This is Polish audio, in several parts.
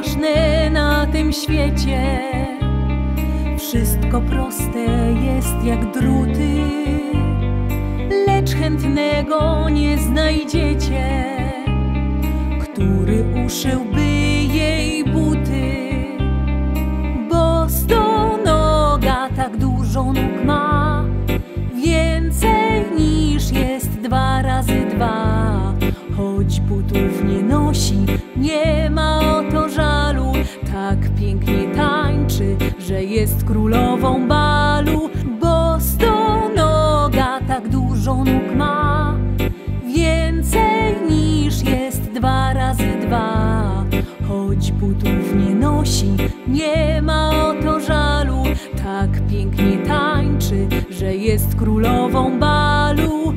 ważne na tym świecie. Wszystko proste jest jak druty, lecz chętnego nie znajdziecie, który uszyłby jej buty. Bo stonoga tak dużo nóg ma, więcej niż jest 2 razy 2. Choć butów nie nosi, nie ma o to żalu. Tak pięknie tańczy, że jest królową balu. Bo stonoga tak dużo nóg ma, więcej niż jest 2 razy 2. Choć butów nie nosi, nie ma o to żalu. Tak pięknie tańczy, że jest królową balu.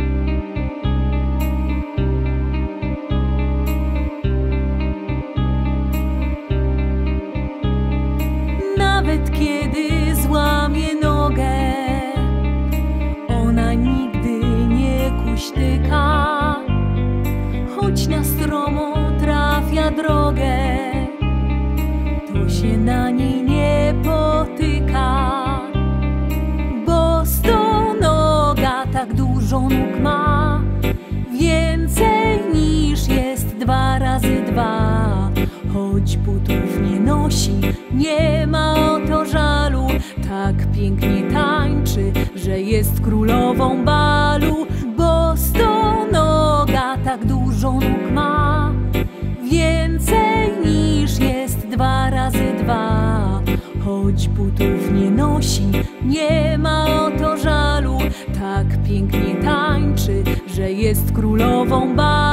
Nawet kiedy złamie nogę, ona nigdy nie kuśtyka. Choć na stromą trafia drogę, to się na niej nie potyka. Bo stonoga tak dużo nóg ma, więcej niż jest 2 razy 2. Choć butów nie nosi, nie ma o to żalu. Tak pięknie tańczy, że jest królową balu. Bo stonoga tak dużo nóg ma, więcej niż jest 2 razy 2. Choć butów nie nosi, nie ma o to żalu. Tak pięknie tańczy, że jest królową balu.